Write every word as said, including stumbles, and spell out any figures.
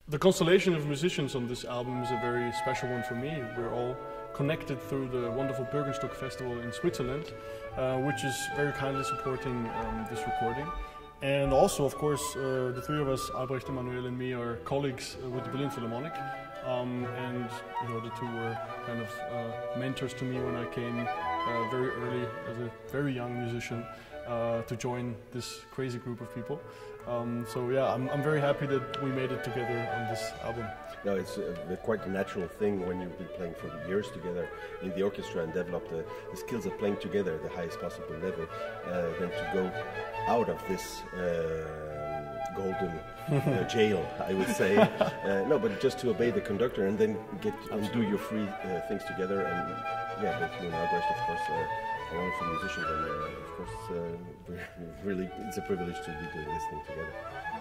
The constellation of musicians on this album is a very special one for me. We're all connected through the wonderful Bürgenstock Festival in Switzerland, uh, which is very kindly supporting um, this recording. And also, of course, uh, the three of us, Albrecht, Emanuel and me, are colleagues uh, with the Berlin Philharmonic. Um, and you know, the two were kind of uh, mentors to me when I came uh, very early as a very young musician uh, to join this crazy group of people. Um, so yeah, I'm, I'm very happy that we made it together on this album. No, it's uh, quite a natural thing when you've been playing for years together in the orchestra and develop the, the skills of playing together at the highest possible level, uh, then to go out of this uh, golden uh, jail, I would say. uh, no, but just to obey the conductor and then get and do your free uh, things together. And yeah, both you and Albrecht, of course, uh, are wonderful musicians, and uh, of course, uh, we're really, it's a privilege to be doing this thing together.